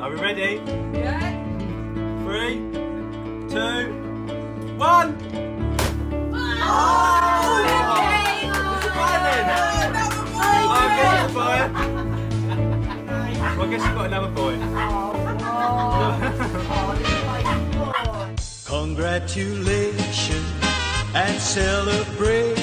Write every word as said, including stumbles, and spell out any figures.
Are we ready? Yeah. Three, two, one. Oh, okay. Oh, I guess it's a boy. Well, I guess you've got another boy. Congratulations and celebrate.